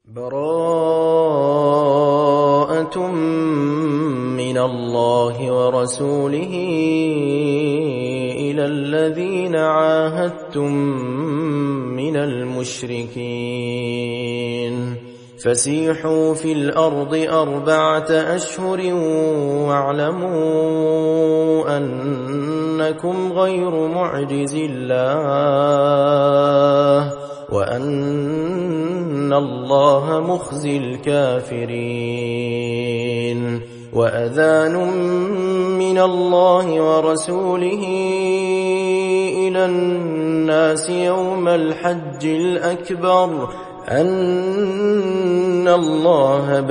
براءة من الله ورسوله إلى الذين عاهدتم من المشركين فسيحوا في الأرض 4 أشهر واعلموا أنكم غير معجز الله وأن الله مخزي الكافرين وأذان من الله ورسوله إلى الناس يوم الحج الأكبر أن الله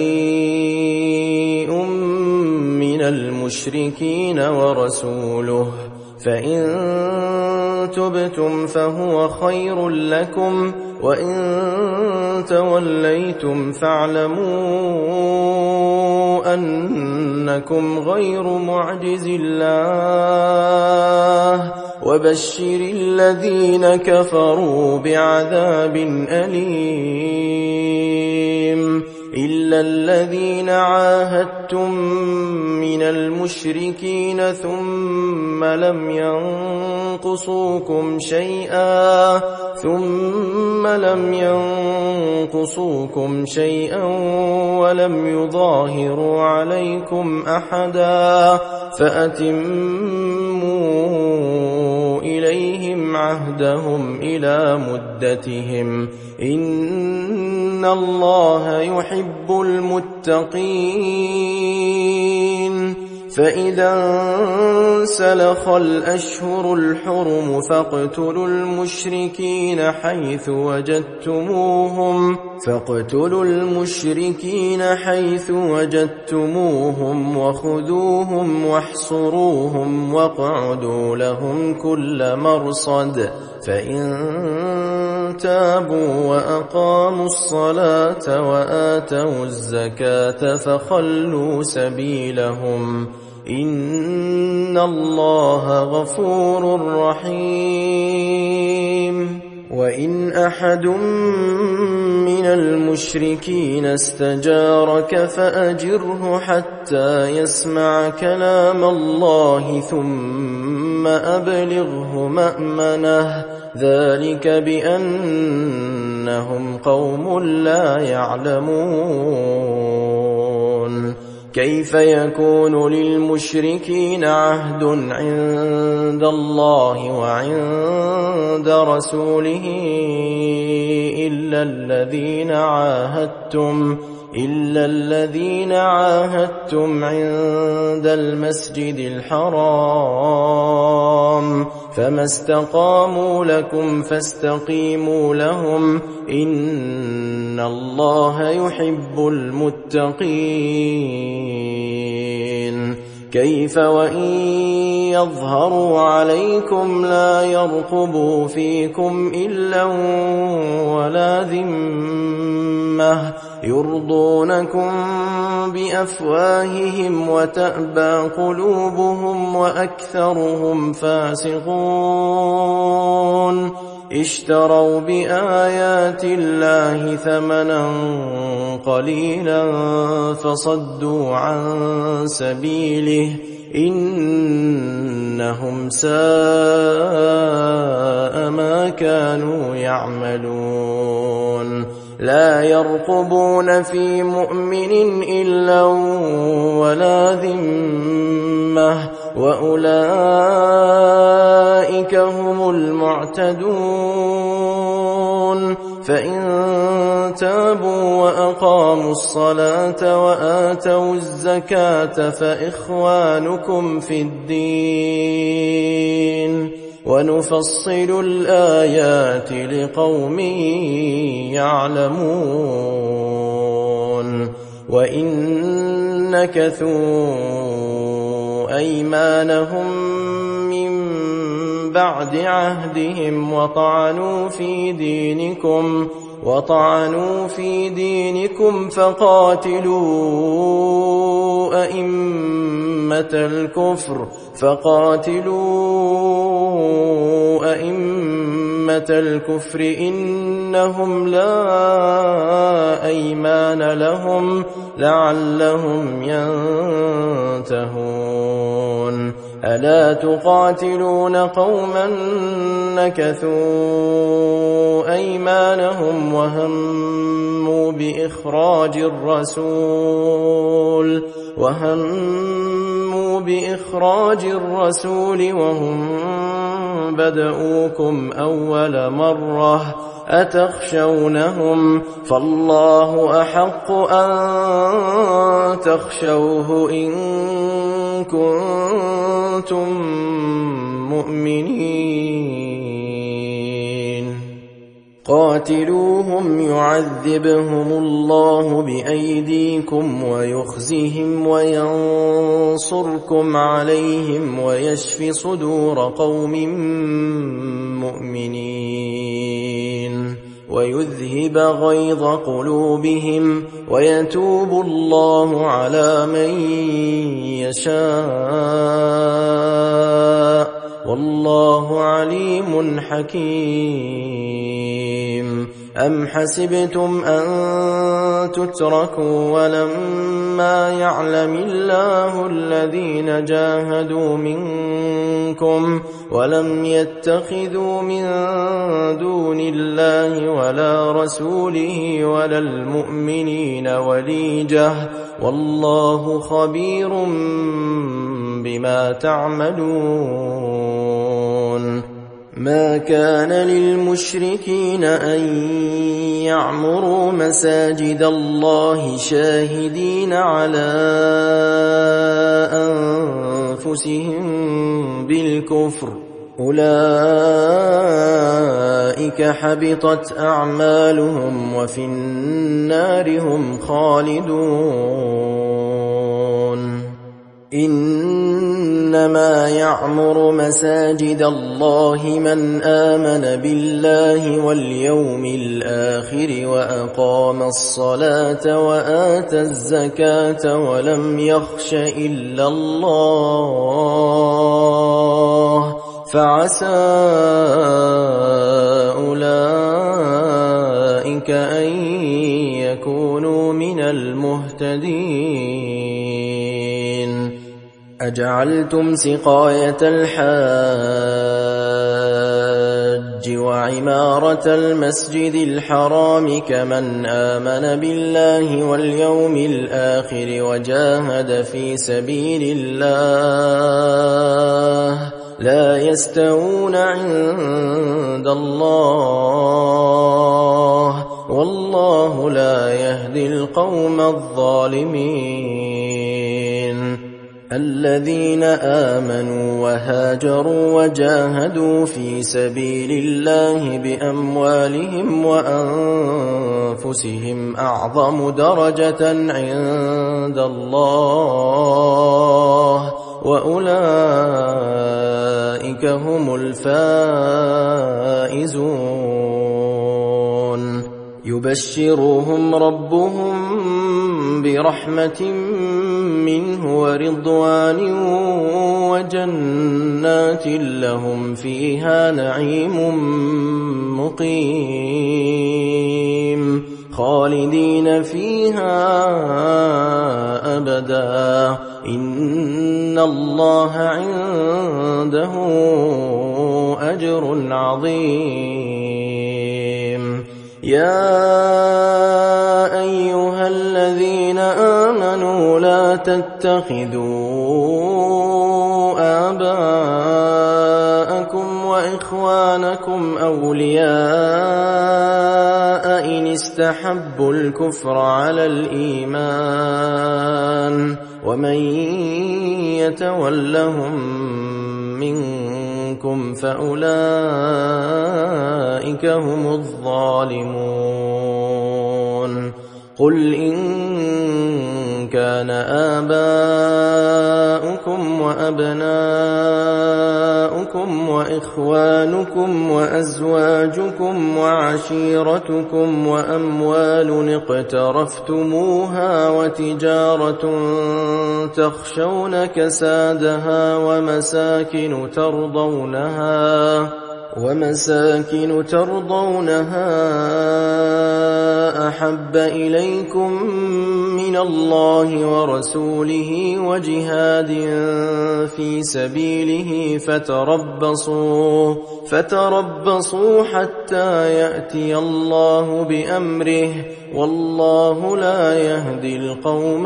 بريء من المشركين ورسوله فإن تبتم فهو خير لكم وإن توليتم فاعلموا أنكم غير معجز الله وبشر الذين كفروا بعذاب أليم إلا الذين عاهدتم من المشركين ثم لم ينقصوكم شيئا ولم يظاهروا عليكم أحدا فأتموا إليهم عهدهم إلى مدتهم إن الله يحب المتقين فإذا انسلخ الأشهر الحرم فاقتلوا المشركين حيث وجدتموهم وخذوهم واحصروهم واقعدوا لهم كل مرصد فإن تابوا وأقاموا الصلاة وآتوا الزكاة فخلوا سبيلهم إن الله غفور رحيم وإن أحد من المشركين استجارك فأجره حتى يسمع كلام الله ثم أبلغه مأمنه ذلك بأنهم قوم لا يعلمون كيف يكون للمشركين عهد عند الله وعند رسوله إلا الذين عاهدتم عند المسجد الحرام فما استقاموا لكم فاستقيموا لهم إن الله يحب المتقين كيف وإن يظهروا عليكم لا يرقبوا فيكم إلا ولا ذمة يرضونكم بأفواههم وتأبى قلوبهم وأكثرهم فاسقون اشتروا بآيات الله ثمنا قليلا فصدوا عن سبيله إنهم ساء ما كانوا يعملون لا يرقبون في مؤمن إلا ولا ذمة وأولئك هم المعتدون فإن تابوا وأقاموا الصلاة وآتوا الزكاة فإخوانكم في الدين ونفصل الآيات لقوم يعلمون وإن نكثوا أيمانهم من بعد عهدهم وطعنوا في دينكم فقاتلوا أئمة الكفر إنهم لا وأيمان لهم لعلهم ينتهون ألا تقاتلون قوما نكثوا أيمانهم وهموا بإخراج الرسول وهم بدؤوكم أول مرة أتخشونهم فالله أحق أن تخشوه إن كنتم مؤمنين قاتلوهم يعذبهم الله بأيديكم ويخزهم وينصركم عليهم ويشف صدور قوم مؤمنين ويذهب غيظ قلوبهم ويتوب الله على من يشاء والله عليم حكيم أم حسبتم أن تتركوا ولما يعلم الله الذين جاهدوا منكم ولم يتخذوا من دون الله ولا رسوله ولا المؤمنين وليجة والله خبير بما تعملون ما كان للمشركين أن يعمروا مساجد الله شاهدين على أنفسهم بالكفر أولئك حبطت أعمالهم وفي النار هم خالدون إنما يعمر مساجد الله من آمن بالله واليوم الآخر وأقام الصلاة وآتى الزكاة ولم يخش إلا الله فعسى أولئك أن يكونوا من المهتدين أجعلتم سقاية الحاج وعمارة المسجد الحرام كمن آمن بالله واليوم الآخر وجاهد في سبيل الله لا يستوون عند الله والله لا يهدي القوم الظالمين الذين آمنوا وهاجروا وجاهدوا في سبيل الله بأموالهم وأنفسهم أعظم درجة عند الله وأولئك هم الفائزون يبشرهم ربهم برحمة منه ورضوان وجنات لهم فيها نعيم مقيم خالدين فيها أبدا إن الله عنده أجر عظيم يا أيها الذين آمنوا لا تتخذوا آباءكم وإخوانكم أولياء إن استحبوا الكفر على الإيمان ومن يتولهم منكم فأولئك هم الظالمون قل إن كان آباؤكم وأبناؤكم وإخوانكم وأزواجكم وعشيرتكم وأموال اقترفتموها وتجارة تخشون كسادها ومساكن ومساكن ترضونها أحب إليكم من الله ورسوله وجهاد في سبيله فتربصوا حتى يأتي الله بأمره والله لا يهدي القوم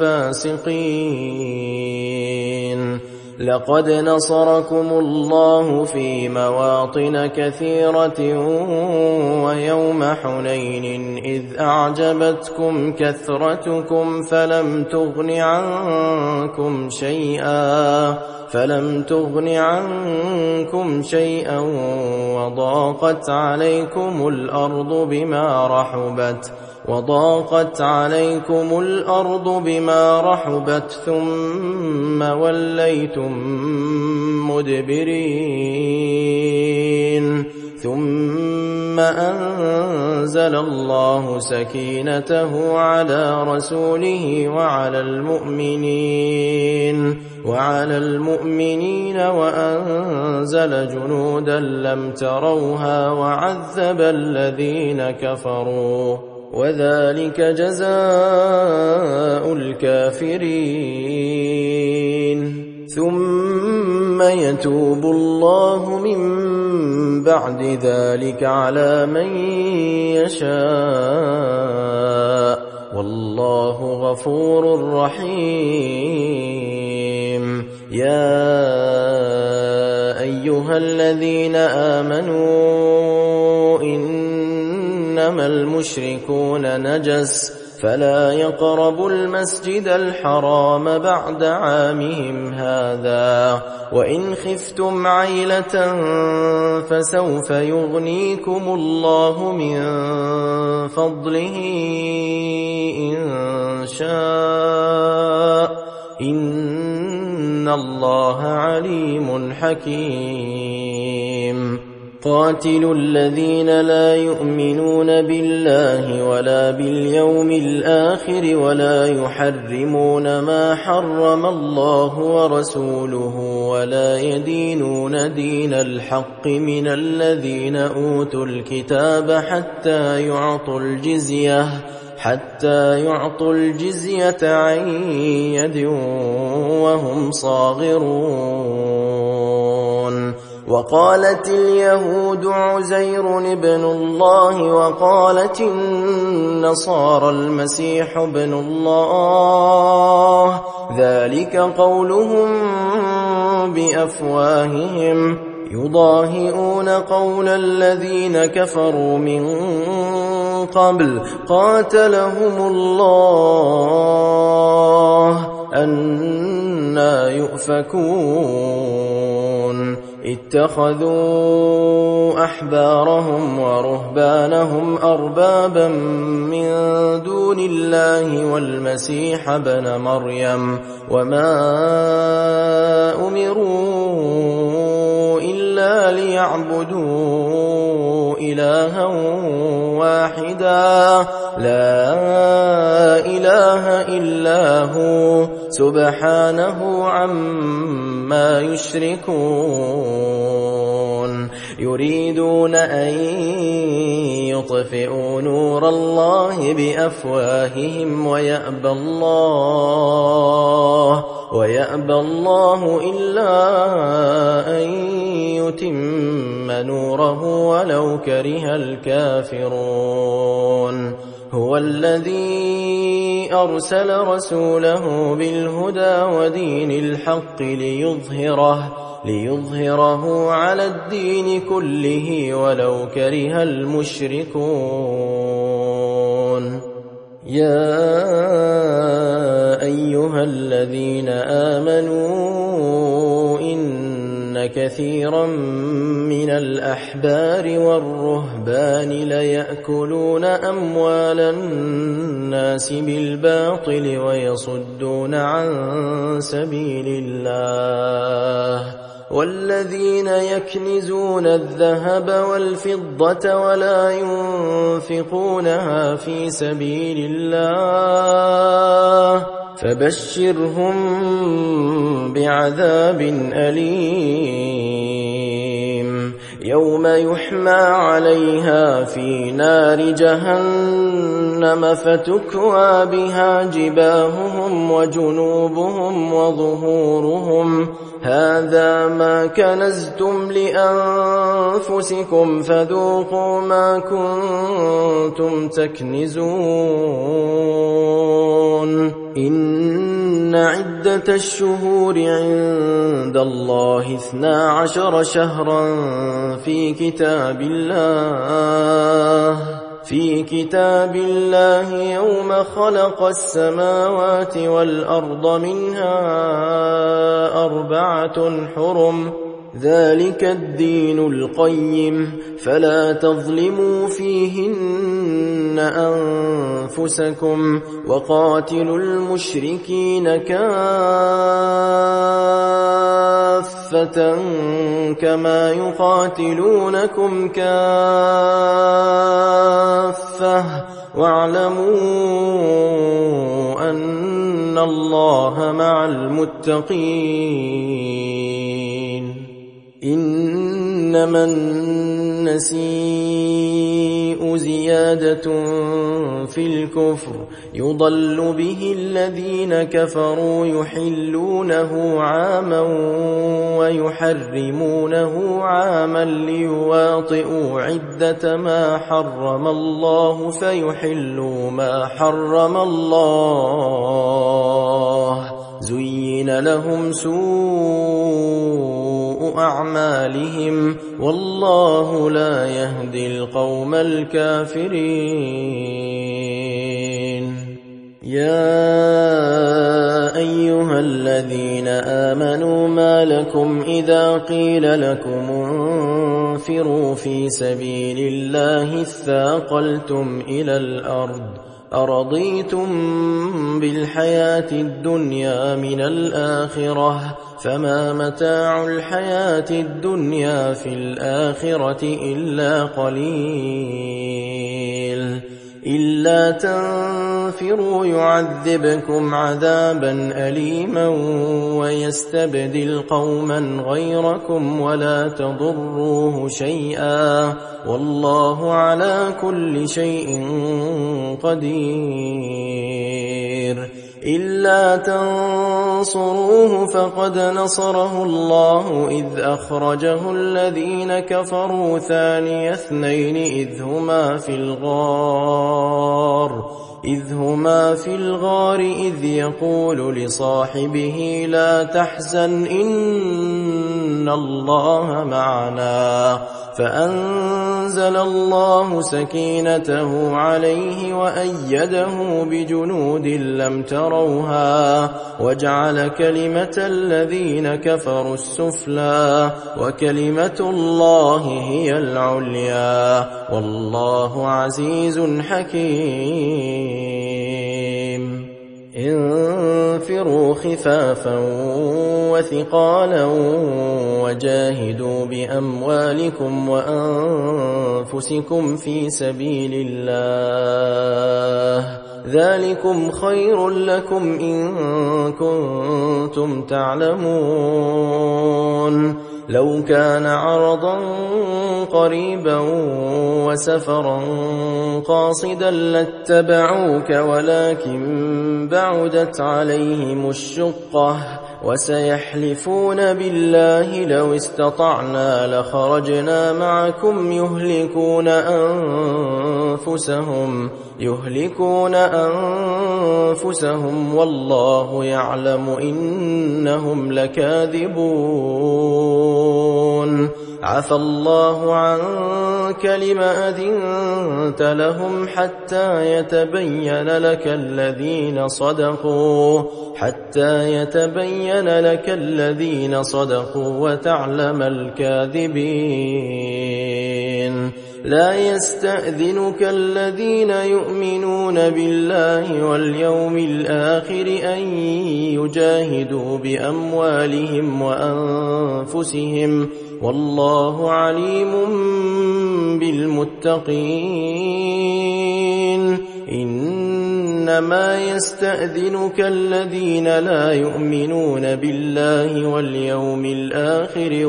الفاسقين. لقد نصركم الله في مواطن كثيرة ويوم حنين إذ أعجبتكم كثرتكم فلم تغن عنكم شيئا وضاقت عليكم الأرض بما رحبت ثم وليتم مدبرين. ثم أنزل الله سكينته على رسوله وعلى المؤمنين وأنزل جنودا لم تروها وعذب الذين كفروا وذلك جزاء الكافرين. ثم يتوب الله من بعد ذلك على من يشاء والله غفور رحيم. يا أيها الذين آمنوا إنما المشركون نجس فلا يقربوا المسجد الحرام بعد عامهم هذا وإن خفتم عيلة فسوف يغنيكم الله من فضله إن شاء إن الله عليم حكيم. قاتلوا الذين لا يؤمنون بالله ولا باليوم الآخر ولا يحرمون ما حرم الله ورسوله ولا يدينون دين الحق من الذين أوتوا الكتاب حتى يعطوا الجزية عن يد وهم صاغرون. وقالت اليهود عزير ابن الله وقالت النصارى المسيح ابن الله ذلك قولهم بأفواههم يضاهئون قول الذين كفروا من قبل قاتلهم الله أنى يؤفكون. اتخذوا أحبارهم ورهبانهم أربابا من دون الله والمسيح ابن مريم وما أمروا إلا ليعبدوا إلها واحدا لا إله إلا هو سبحانه عما يشركون. يريدون أن يطفئوا نور الله بأفواههم ويأبى الله إلا أن يتم نوره ولو كره الكافرون. هو الذي أرسل رسوله بالهدى ودين الحق ليظهره على الدين كله ولو كره المشركون. يا أيها الذين آمنوا إن كثيرا من الأحبار والرهبان ليأكلون أموال الناس بالباطل ويصدون عن سبيل الله والذين يكنزون الذهب والفضة ولا ينفقونها في سبيل الله فبشرهم بعذاب أليم. يوم يحمى عليها في نار جهنم فتكوى بها جباههم وجنوبهم وظهورهم هذا ما كنزتم لأنفسكم فذوقوا ما كنتم تكنزون إن عدة الشهور عند الله 12 شهرا في كتاب الله يوم خلق السماوات والأرض منها 4 حرم ذلك الدين القيم فلا تظلموا فيهن أنفسكم وقاتلوا المشركين كافة كما يقاتلونكم كافة واعلموا أن الله مع المتقين إنما النسيء زيادة في الكفر يضل به الذين كفروا يحلونه عاما ويحرمونه عاما ليواطئوا عدة ما حرم الله فيحلوا ما حرم الله زين لهم سوء أعمالهم والله لا يهدي القوم الكافرين يا أيها الذين آمنوا ما لكم إذا قيل لكم انفروا في سبيل الله اثاقلتم إلى الأرض أرضيتم بالحياة الدنيا من الآخرة فما متاع الحياة الدنيا في الآخرة إلا قليل إلا تنفروا يعذبكم عذابا أليما ويستبدل قوما غيركم ولا تضروه شيئا والله على كل شيء قدير إلا تنصروه فقد نصره الله إذ أخرجه الذين كفروا ثاني اثنين إذ هما في الغار إذ يقول لصاحبه لا تحزن إن الله معنا فأنزل الله سكينته عليه وأيده بجنود لم تروها وجعل كلمة الذين كفروا السفلى وكلمة الله هي العليا والله عزيز حكيم انفروا خفافا وثقالا وجاهدوا بأموالكم وأنفسكم في سبيل الله ذلكم خير لكم إن كنتم تعلمون لو كان عرضا قريبا وسفرا قاصدا لاتبعوك ولكن بعدت عليهم الشقة وسيحلفون بالله لو استطعنا لخرجنا معكم يهلكون أنفسهم والله يعلم إنهم لكاذبون عفى الله عنك لم أذنت لهم حتى يتبين لك الذين صدقوا وتعلم الكاذبين لا يستأذنك الذين يؤمنون بالله واليوم الآخر أن يجاهدوا بأموالهم وأنفسهم والله عليم بالمتقين إنما يستأذنك الذين لا يؤمنون بالله واليوم الآخر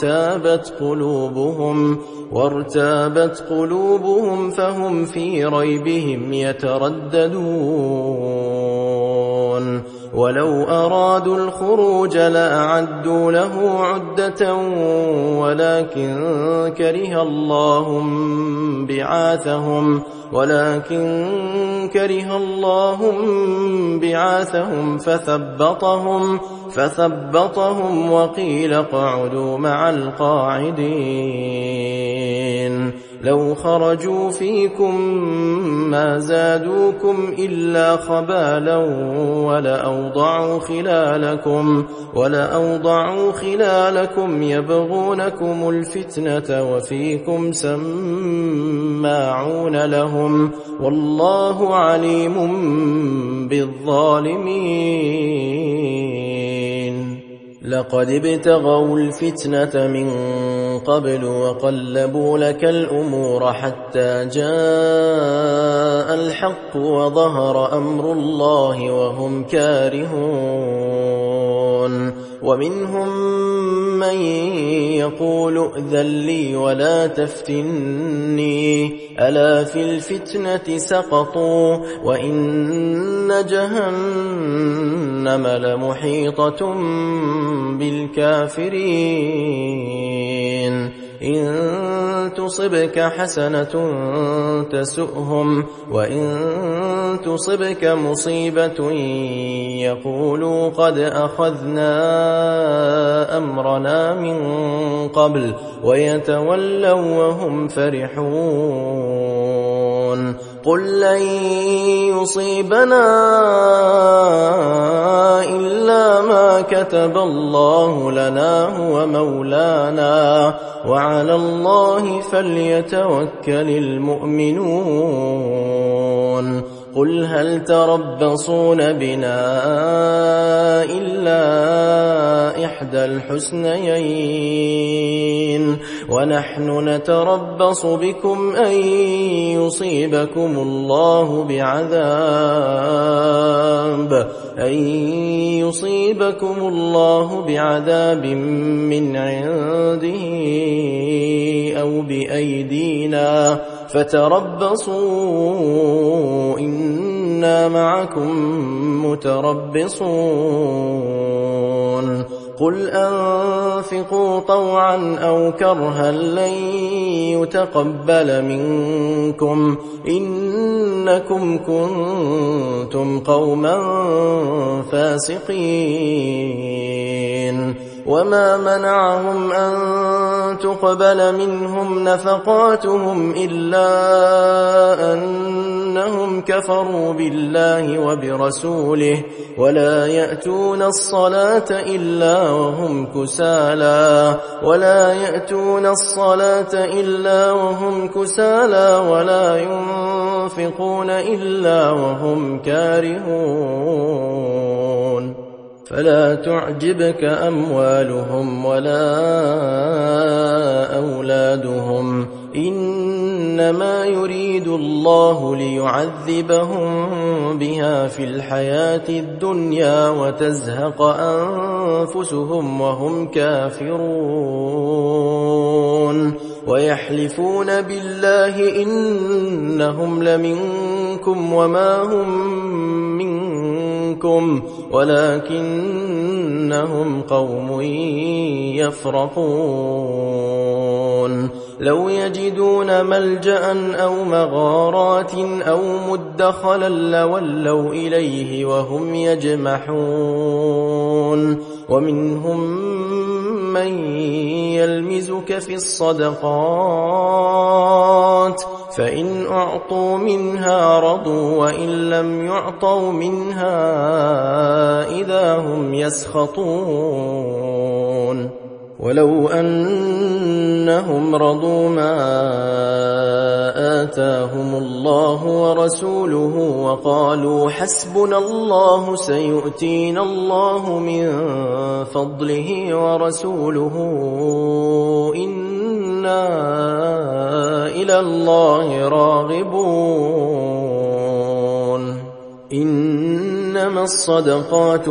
وارتابت قلوبهم فهم في ريبهم يترددون ولو أرادوا الخروج لأعدوا له عدة ولكن كره الله بعاثهم فثبطهم وقيل اقعدوا مع القاعدين لو خرجوا فيكم ما زادوكم إلا خبالا ولأوضعوا خلالكم يبغونكم الفتنة وفيكم سماعون لهم والله عليم بالظالمين لقد ابتغوا الفتنة من قبل وقلبوا لك الأمور حتى جاء الحق وظهر أمر الله وهم كارهون ومنهم من يقول ائذن لي ولا تفتني ألا في الفتنة سقطوا وإن جهنم لمحيطة بالكافرين إن تصبك حسنة تسؤهم وإن تصبك مصيبة يقولوا قد أخذنا أمرنا من قبل ويتولوا وهم فرحون قل لن يصيبنا إلا ما كتب الله لنا هو مولانا وعلى الله فليتوكل المؤمنون قل هل تربصون بنا إلا إحدى الحسنيين ونحن نتربص بكم أن يصيبكم الله بعذاب من عنده أو بأيدينا فتربصوا إنا معكم متربصون قل أنفقوا طوعا أو كرها لن يتقبل منكم إنكم كنتم قوما فاسقين وما منعهم أن تقبل منهم نفقاتهم إلا أنهم كفروا بالله وبرسوله ولا يأتون الصلاة إلا وهم كسالى ولا ينفقون إلا وهم كارهون فلا تعجبك أموالهم ولا أولادهم إنما يريد الله ليعذبهم بها في الحياة الدنيا وتزهق أنفسهم وهم كافرون ويحلفون بالله إنهم لمنكم وما هم منكم ولكنهم قوم يفرقون لو يجدون ملجأ أو مغارات أو مدخلا لولوا إليه وهم يجمحون ومنهم من يلمزك في الصدقات فإن أعطوا منها رضوا وإن لم يعطوا منها إذا هم يسخطون ولو أنهم رضوا ما آتاهم الله ورسوله وقالوا حسبنا الله سيؤتينا الله من فضله ورسوله إنا إلى الله راغبون إنما الصدقات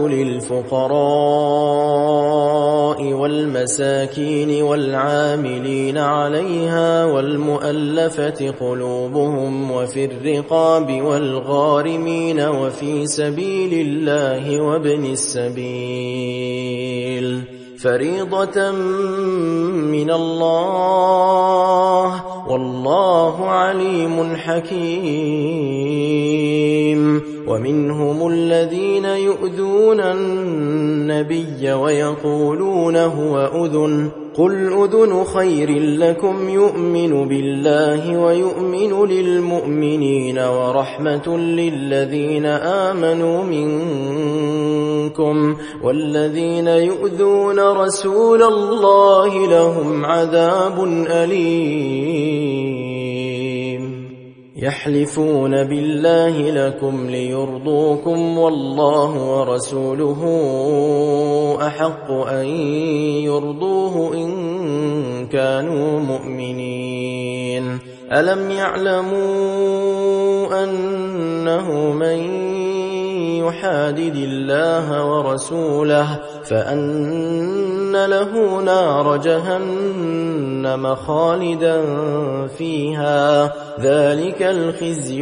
للفقراء والمساكين والعاملين عليها والمؤلفة قلوبهم وفي الرقاب والغارمين وفي سبيل الله وابن السبيل فريضة من الله والله عليم حكيم. ومنهم الذين يؤذون النبي ويقولون هو أذن قل أذن خير لكم يؤمن بالله ويؤمن للمؤمنين ورحمة للذين آمنوا منكم والذين يؤذون رسول الله لهم عذاب أليم. يحلفون بالله لكم ليرضوكم والله ورسوله أحق أن يرضوه إن كانوا مؤمنين. ألم يعلموا أنه من يحادد الله ورسوله فأن له نار جهنم خالدا فيها ذلك الخزي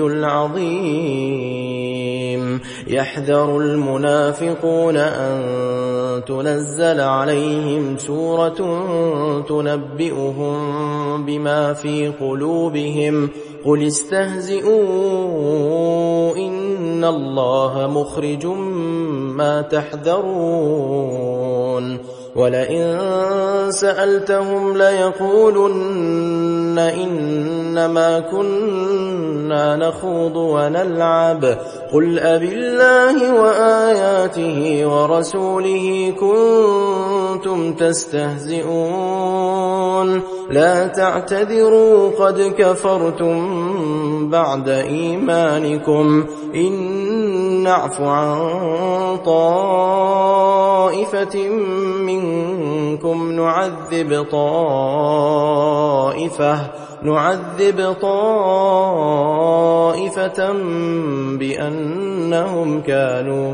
العظيم. يحذر المنافقون أن تنزل عليهم سورة تنبئهم بما في قلوبهم قل استهزئوا إن الله مخرج ما تحذرون. ولئن سألتهم ليقولن إنما كنا نخوض ونلعب قل أبالله وآياته ورسوله كنتم تستهزئون لا تعتذروا قد كفرتم بعد إيمانكم إن نعف عن طائفة منكم نعذب طائفة بأنهم كانوا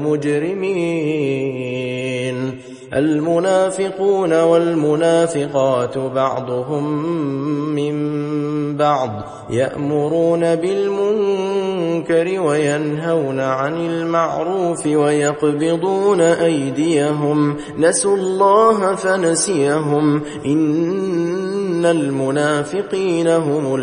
مجرمين. المنافقون والمنافقات بعضهم من بعض يأمرون بالمنكر وينهون عن المعروف ويقبضون أيديهم نسوا الله فنسيهم إن المنافقين هم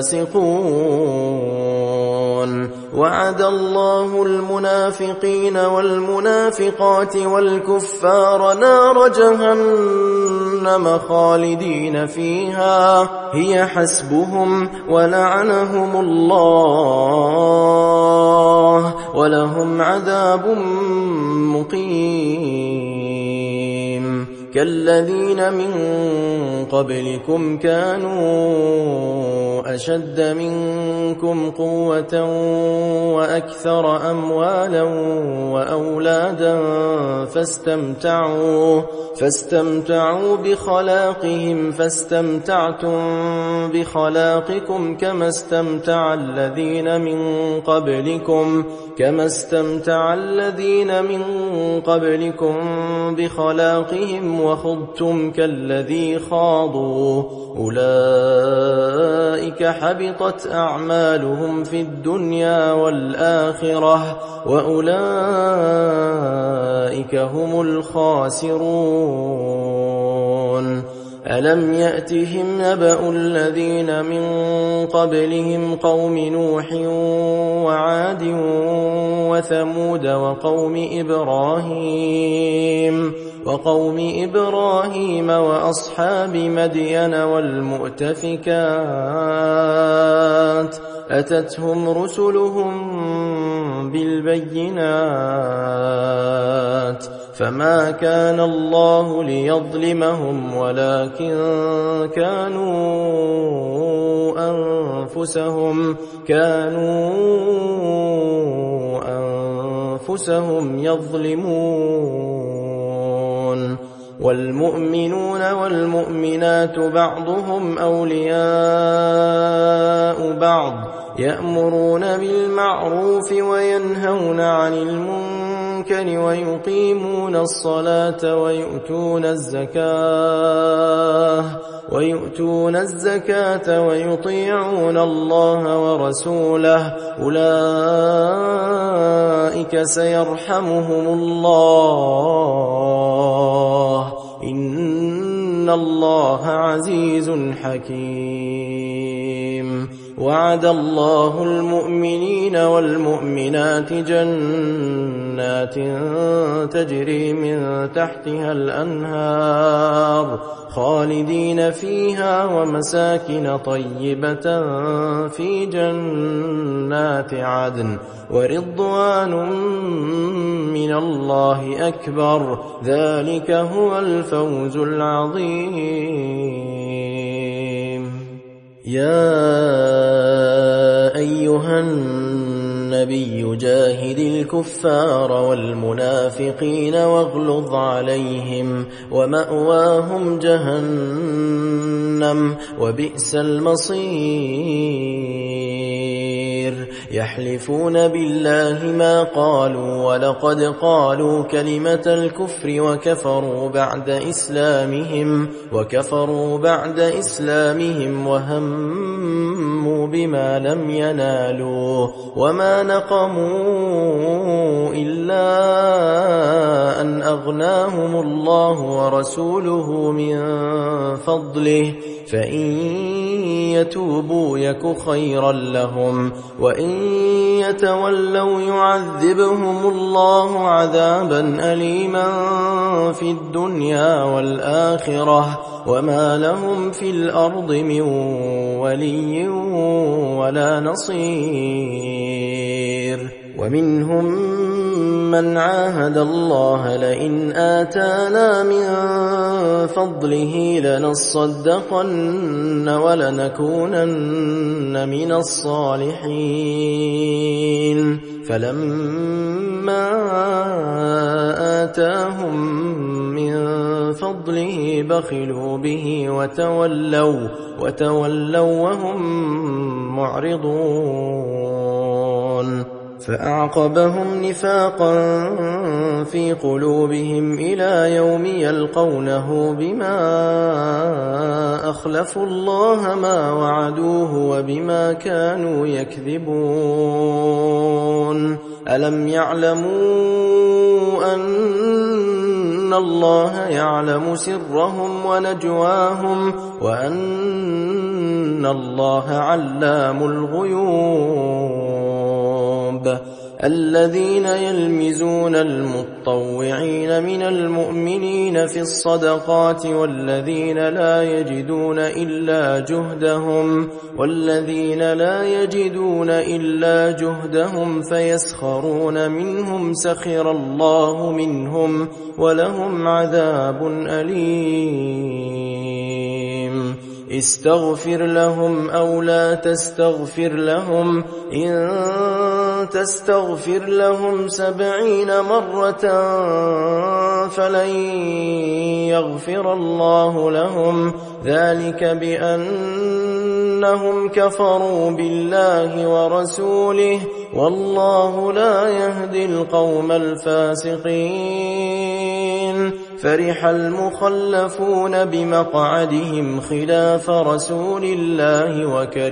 الفاسقون. وعد الله المنافقين والمنافقات والكفار نار جهنم خالدين فيها هي حسبهم ولعنهم الله ولهم عذاب مقيم. كالذين من قبلكم كانوا أشد منكم قوة وأكثر أموالا وأولادا فاستمتعوا بخلاقهم فاستمتعتم بخلاقكم كما استمتع الذين من قبلكم بخلاقهم وخضتم كالذي خاضوا أولئك حبطت أعمالهم في الدنيا والآخرة وأولئك هم الخاسرون. ألم يأتهم نبأ الذين من قبلهم قوم نوح وعاد وثمود وقوم إبراهيم وأصحاب مدين والمؤتفكات أتتهم رسلهم بالبينات فما كان الله ليظلمهم ولكن كانوا أنفسهم يظلمون. والمؤمنون والمؤمنات بعضهم أولياء بعض يأمرون بالمعروف وينهون عن المنكر ويقيمون الصلاة ويؤتون الزكاة ويطيعون الله ورسوله أولئك سيرحمهم الله إن الله عزيز حكيم. وعد الله المؤمنين والمؤمنات جنات تجري من تحتها الأنهار خالدين فيها ومساكن طيبة في جنات عدن ورضوان من الله أكبر ذلك هو الفوز العظيم. يا أيها النبي جاهد الكفار والمنافقين واغلظ عليهم ومأواهم جهنم وبئس المصير. يحلفون بالله ما قالوا ولقد قالوا كلمة الكفر وكفروا بعد إسلامهم وهموا بما لم ينالوا وما نقموا إلا أن أغناهم الله ورسوله من فضله فإن يتوبوا يك خيرا لهم وإن يتولوا يعذبهم الله عذابا أليما في الدنيا والآخرة وما لهم في الأرض من ولي ولا نصير. ومنهم من عاهد الله لئن آتانا من فضله لنصدقن ولنكونن من الصالحين فلما آتاهم من فضله بخلوا به وتولوا وهم معرضون. فأعقبهم نفاقا في قلوبهم إلى يوم يلقونه بما أخلفوا الله ما وعدوه وبما كانوا يكذبون. ألم يعلموا أن الله يعلم سرهم ونجواهم وأن الله علام الغيوب. الذين يلمزون المطوعين من المؤمنين في الصدقات والذين لا يجدون إلا جهدهم فيسخرون منهم سخر الله منهم ولهم عذاب أليم. استغفر لهم أو لا تستغفر لهم إن تستغفر لهم 70 مرة فلن يغفر الله لهم ذلك بأنهم كفروا بالله ورسوله والله لا يهدي القوم الفاسقين. فرح المخلفون بمقعدهم خلاف رسول الله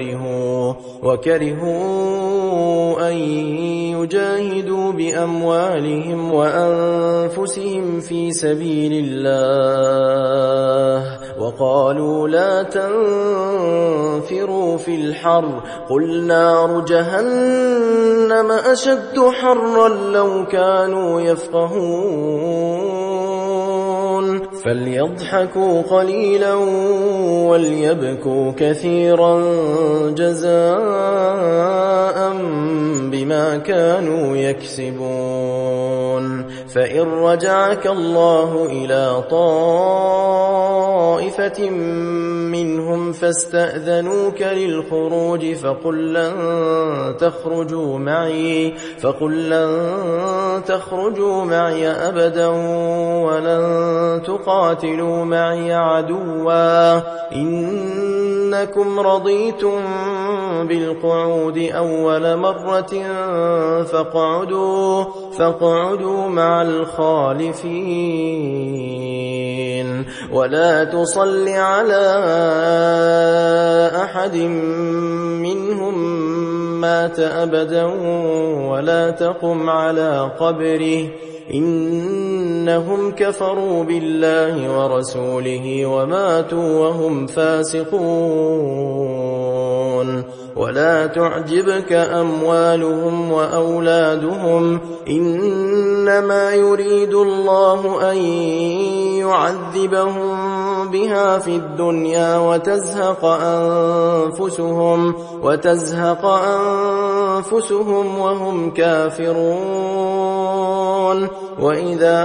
وكرهوا أن يجاهدوا بأموالهم وأنفسهم في سبيل الله وقالوا لا تنفروا في الحر قل نار جهنم أشد حرا لو كانوا يفقهون. فليضحكوا قليلا وليبكوا كثيرا جزاء بما كانوا يكسبون. فإن رجعك الله إلى طائفة منهم فاستأذنوك للخروج فقل لن تخرجوا معي أبدا ولن تقاتلوا معي عدوا إنكم رضيتم بالقعود أول مرة فاقعدوا مع الخالفين ولا تصل على أحد منهم مات أبدا ولا تقم على قبره إنهم كفروا بالله ورسوله وماتوا وهم فاسقون ولا تعجبك أموالهم وأولادهم إنما يريد الله أن يعذبهم بها في الدنيا وتزهق أنفسهم وهم كافرون وإذا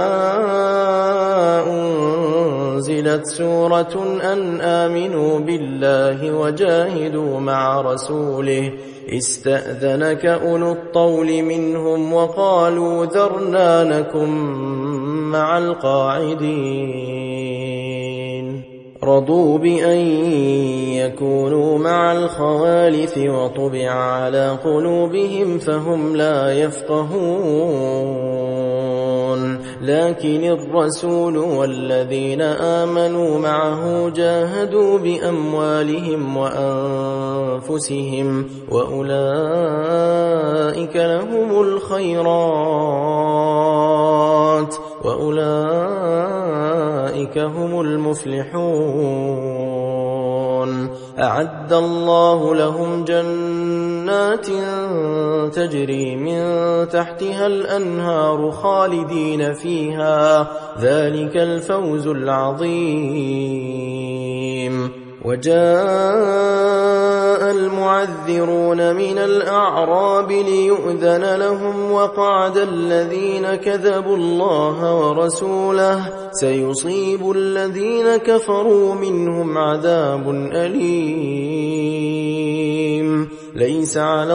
أنزلت سورة أن آمنوا بالله وجاهدوا مع رسوله استأذنك أولو الطول منهم وقالوا ذرنا نكن مع القاعدين رضوا بأن يكونوا مع الخوالف وطبع على قلوبهم فهم لا يفقهون لكن الرسول والذين آمنوا معه جاهدوا بأموالهم وأنفسهم وأولئك لهم الخيرات وأولئك هم المفلحون أعد الله لهم جنات تجري من تحتها الأنهار خالدين فيها ذلك الفوز العظيم وجاء المعذرون من الأعراب ليؤذن لهم وقعد الذين كذبوا الله ورسوله سيصيب الذين كفروا منهم عذاب أليم ليس على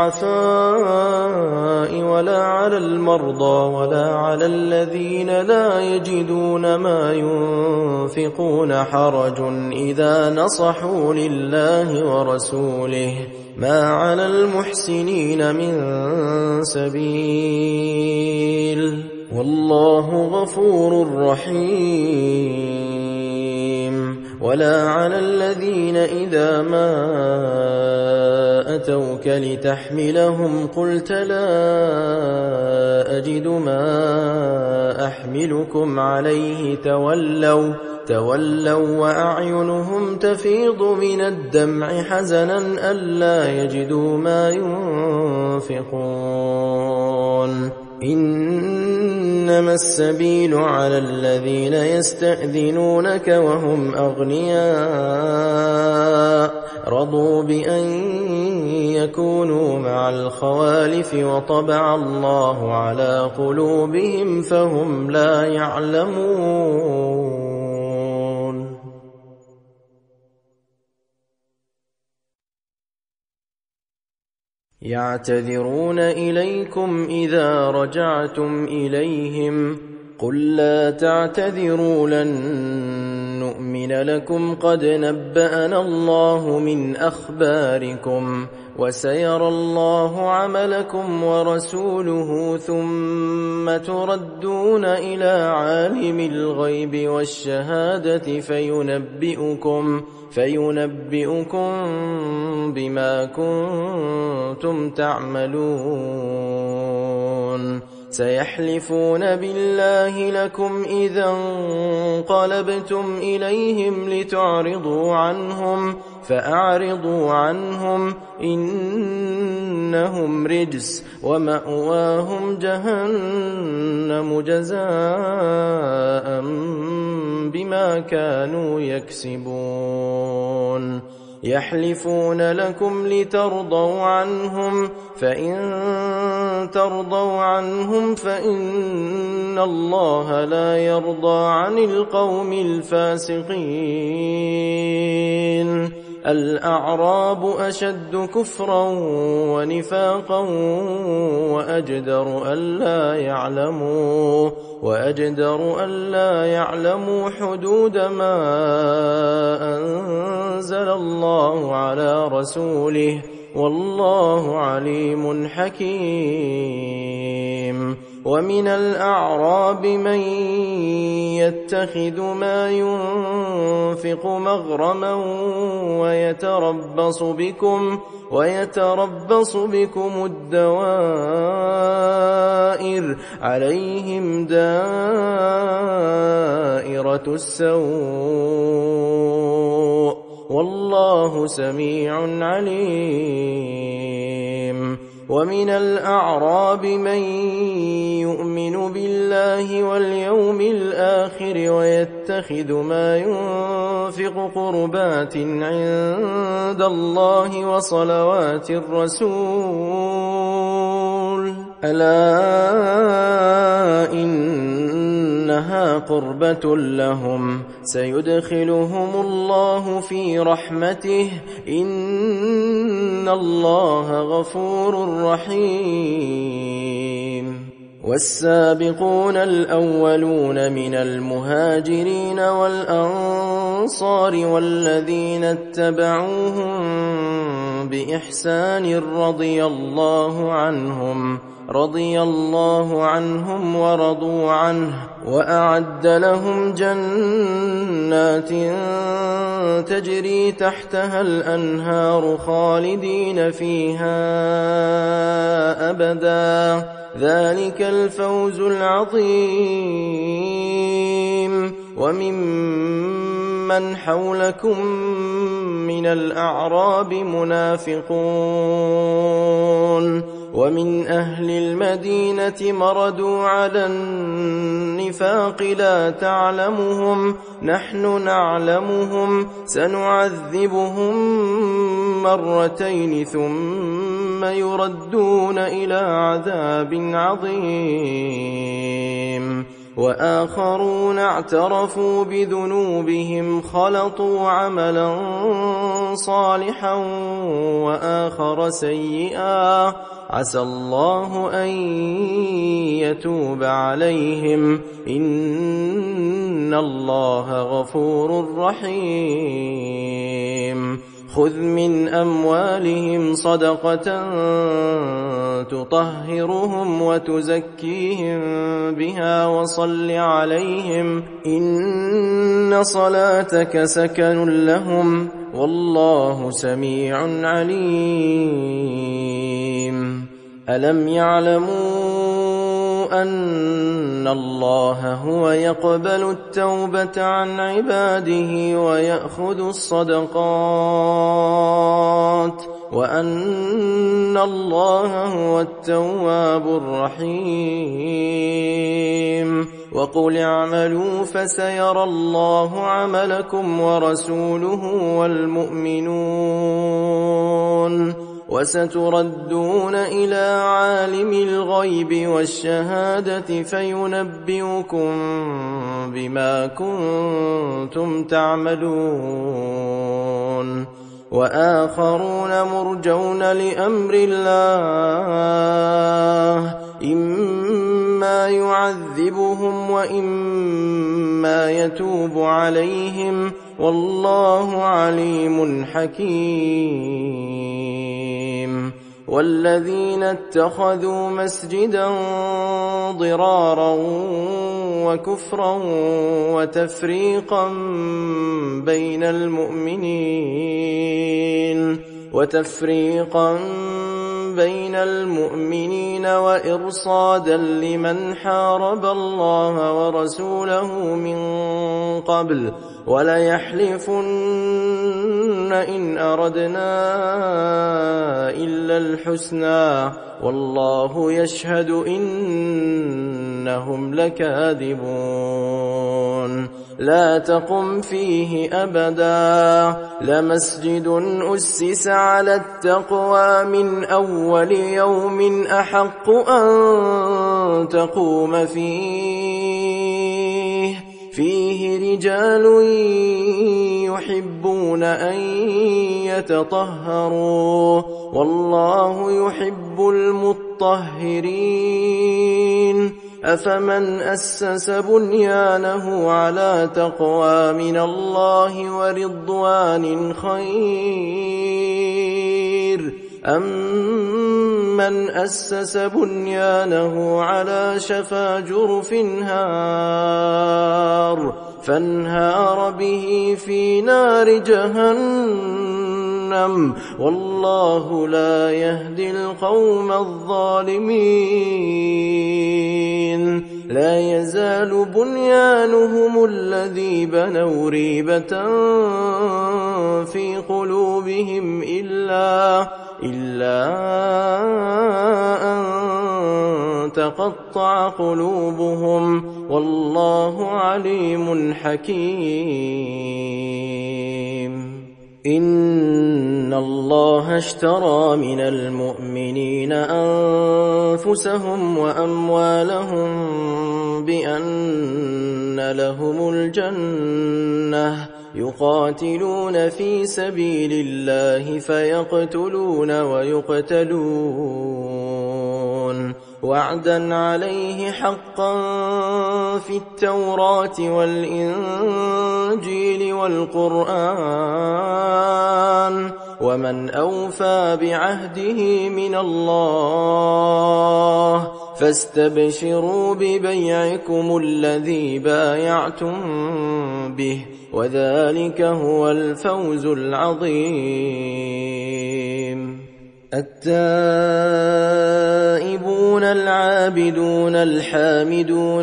الضعفاء ولا على المرضى ولا على الذين لا يجدون ما ينفقون حرج إذا نصحوا لله ورسوله ما على المحسنين من سبيل والله غفور رحيم ولا على الذين إذا ما أتوك لتحملهم قلت لا أجد ما أحملكم عليه تولوا وأعينهم تفيض من الدمع حزنا ألا يجدوا ما ينفقون إنما السبيل على الذين يستأذنونك وهم أغنياء رضوا بأن يكونوا مع الخوالف وطبع الله على قلوبهم فهم لا يعلمون يعتذرون إليكم إذا رجعتم إليهم قل لا تعتذروا لن نؤمن لكم قد نبأنا الله من أخباركم وسيرى الله عملكم ورسوله ثم تردون إلى عالم الغيب والشهادة فينبئكم بما كنتم تعملون سيحلفون بالله لكم إذا انقلبتم إليهم لتعرضوا عنهم فأعرضوا عنهم إنهم رجس ومأواهم جهنم جزاء بما كانوا يكسبون يحلفون لكم لترضوا عنهم فإن ترضوا عنهم فإن الله لا يرضى عن القوم الفاسقين الأعراب أشد كفرا ونفاقا وأجدر ألا يعلموا حدود ما أنزل الله على رسوله والله عليم حكيم. ومن الأعراب من يتخذ ما ينفق مغرما ويتربص بكم الدوائر عليهم دائرة السوء والله سميع عليم. ومن الأعراب من يؤمن بالله واليوم الآخر ويتخذ ما ينفق قربات عند الله وصلوات الرسول ألا إنها قربة لهم سيدخلهم الله في رحمته إن الله غفور رحيم. والسابقون الأولون من المهاجرين والأنصار والذين اتبعوهم بإحسان رضي الله عنهم ورضوا عنه وأعد لهم جنات تجري تحتها الأنهار خالدين فيها أبدا ذلك الفوز العظيم. وممن حولكم من الأعراب منافقون ومن أهل المدينة مردوا على النفاق لا تعلمهم نحن نعلمهم سنعذبهم مرتين ثم يردون إلى عذاب عظيم. وآخرون اعترفوا بذنوبهم خلطوا عملا صالحا وآخر سيئا عسى الله أن يتوب عليهم إن الله غفور رحيم. خذ من أموالهم صدقة تطهرهم وتزكيهم بها وصل عليهم إن صلاتك سكن لهم والله سميع عليم. ألم يعلموا أن الله هو يقبل التوبة عن عباده ويأخذ الصدقات وأن الله هو التواب الرحيم. وقل اعملوا فسيرى الله عملكم ورسوله والمؤمنون وستردون إلى عالم الغيب والشهادة فينبئكم بما كنتم تعملون. وآخرون مرجون لأمر الله إما يعذبهم وإما يتوب عليهم والله عليم حكيم. والذين اتخذوا مسجدا ضرارا وكفرا وتفريقا بين المؤمنين وإرصادا لمن حارب الله ورسوله من قبل وليحلفن إن أردنا إلا الحسنى والله يشهد إنهم لكاذبون. لا تقم فيه أبدا لمسجد أسس على التقوى من أول يوم أحق أن تقوم فيه رجال يحبون أن يتطهروا والله يحب المطهرين. أفمن أسس بنيانه على تقوى من الله ورضوان خير أَمَّنْ أَسَّسَ بُنْيَانَهُ عَلَى شَفَا جُرُفٍ هَارٍ فَانْهَارَ بِهِ فِي نَارِ جَهَنَّمَ وَاللَّهُ لَا يَهْدِي الْقَوْمَ الظَّالِمِينَ لا يزال بنيانهم الذي بنوا ريبة في قلوبهم إلا أن تقطع قلوبهم والله عليم حكيم إن الله اشترى من المؤمنين أنفسهم وأموالهم بأن لهم الجنة يقاتلون في سبيل الله فيقتلون ويقتلون وعدا عليه حقا في التوراة والإنجيل والقرآن ومن أوفى بعهده من الله فاستبشروا ببيعكم الذي بايعتم به وذلك هو الفوز العظيم التائبون العابدون الحامدون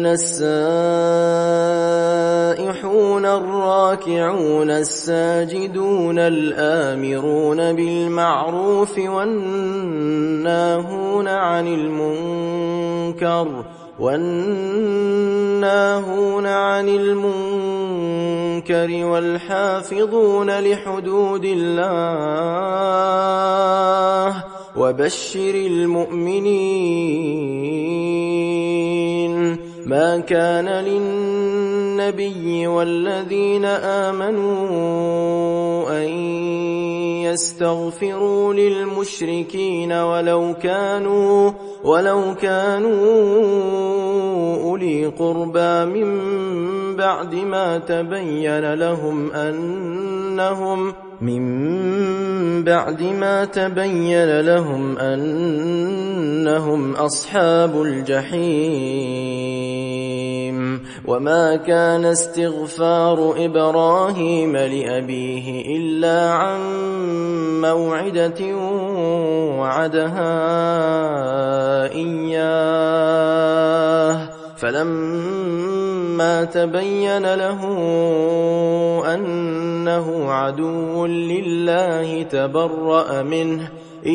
السائحون الراكعون الساجدون الآمرون بالمعروف والناهون عن المنكر والحافظون لحدود الله وبشر المؤمنين ما كان للنبي والذين آمنوا أن يستغفروا للمشركين ولو كانوا أولي قربى من بعد ما تبين لهم أنهم أصحاب الجحيم وما كان استغفار إبراهيم لأبيه إلا عن موعدة وعدها إياه فلما تبين له أنه عدو لله تبرأ منه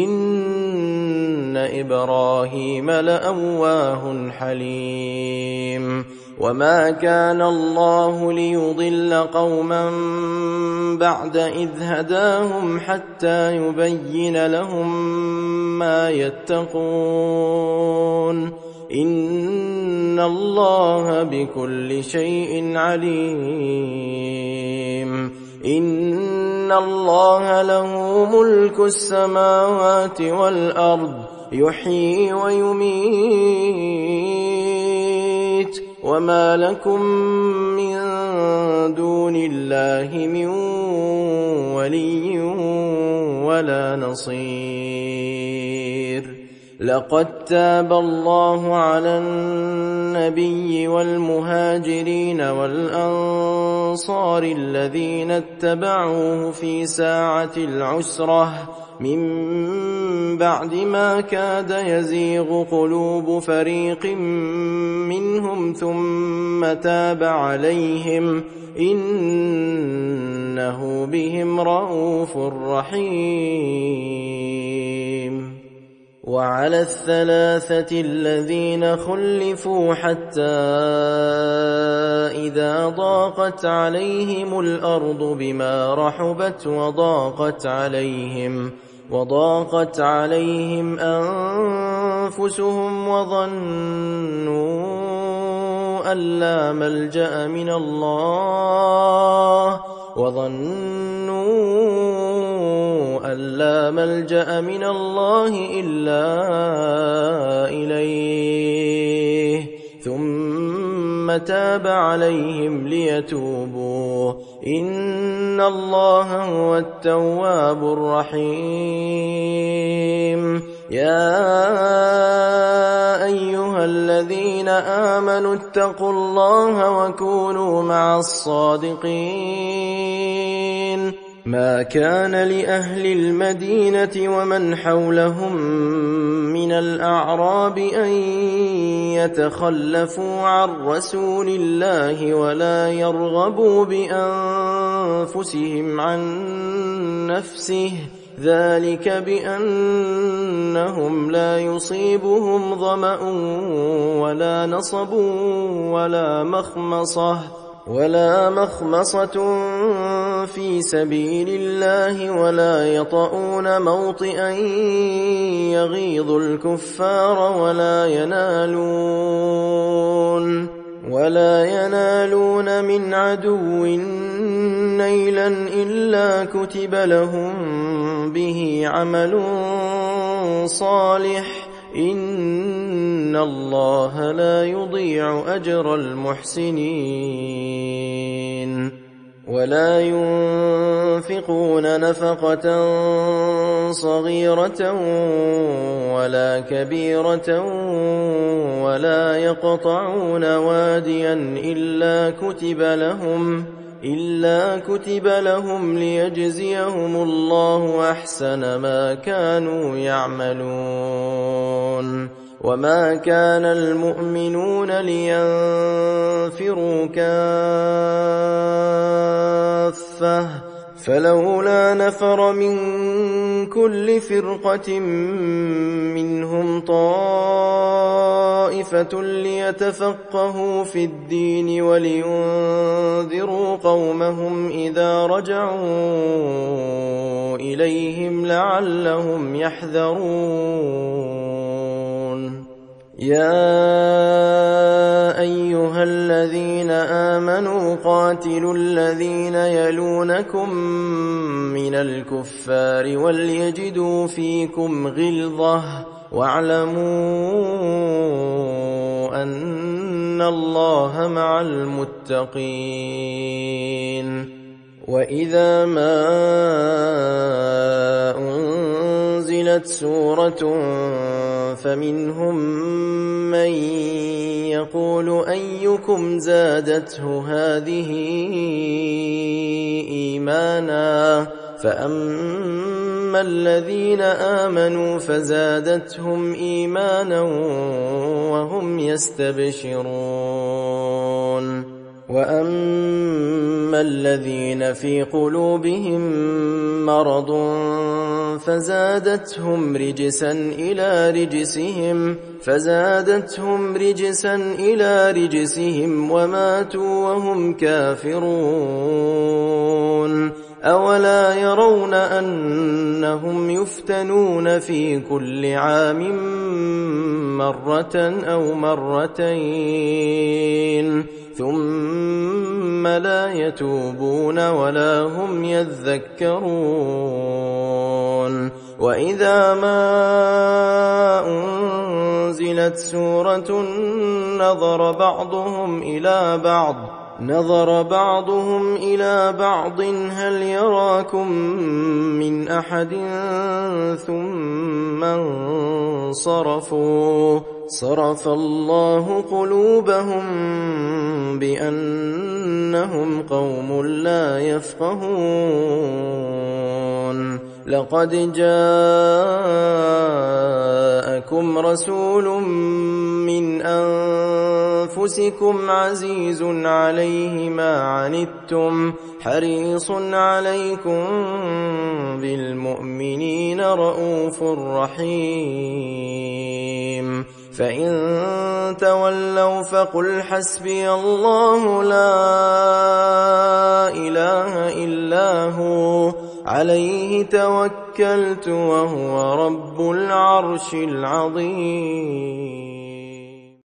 إن إبراهيم لأواه حليم وما كان الله ليضل قوما بعد إذ هداهم حتى يبين لهم ما يتقون إن الله بكل شيء عليم إن الله له ملك السماوات والأرض يحيي ويميت وما لكم من دون الله من ولي ولا نصير لقد تاب الله على النبي والمهاجرين والأنصار الذين اتبعوه في ساعة العسرة من بعد ما كاد يزيغ قلوب فريق منهم ثم تاب عليهم إنه بهم رءوف رحيم وعلى الثلاثة الذين خلفوا حتى إذا ضاقت عليهم الأرض بما رحبت وضاقت عليهم أنفسهم وظنوا أن لا ملجأ من الله إلا إليه ثم تاب عليهم ليتوبوا إن الله هو التواب الرحيم يا أيها الذين آمنوا اتقوا الله وكونوا مع الصادقين ما كان لأهل المدينة ومن حولهم من الأعراب أن يتخلفوا عن رسول الله ولا يرغبوا بأنفسهم عن نفسه ذلك بأنهم لا يصيبهم ظمأ ولا نصب ولا مخمصة في سبيل الله ولا يطؤون موطئا يغيظ الكفار ولا ينالون من عدو نيلا إلا كتب لهم به عمل صالح إن الله لا يضيع أجر المحسنين ولا ينفقون نفقة صغيرة ولا كبيرة ولا يقطعون واديا إلا كتب لهم ليجزيهم الله أحسن ما كانوا يعملون وما كان المؤمنون لينفروا كافة فلولا نفر من كل فرقة منهم طائفة ليتفقهوا في الدين ولينذروا قومهم إذا رجعوا إليهم لعلهم يحذرون يا أيها الذين آمنوا قاتلوا الذين يلونكم من الكفار وليجدوا فيكم غلظة واعلموا أن الله مع المتقين وإذا ما أنزلت سورة فمنهم من يقول أيكم زادته هذه إيمانا فأما الذين آمنوا فزادتهم إيمانا وهم يستبشرون وأما الذين في قلوبهم مرض فزادتهم رجسا إلى رجسهم وماتوا وهم كافرون أولا يرون أنهم يفتنون في كل عام مرة أو مرتين ثم لا يتوبون ولا هم يذكرون وإذا ما أنزلت سورة نظر بعضهم إلى بعض هل يراكم من أحد ثم انصرفوا صرف الله قلوبهم بأنهم قوم لا يفقهون لقد جاءكم رسول من أنفسكم عزيز عليه ما عنتم حريص عليكم بالمؤمنين رؤوف رحيم فإن تولوا فقل حسبي الله لا إله إلا هو عليه توكلت وهو رب العرش العظيم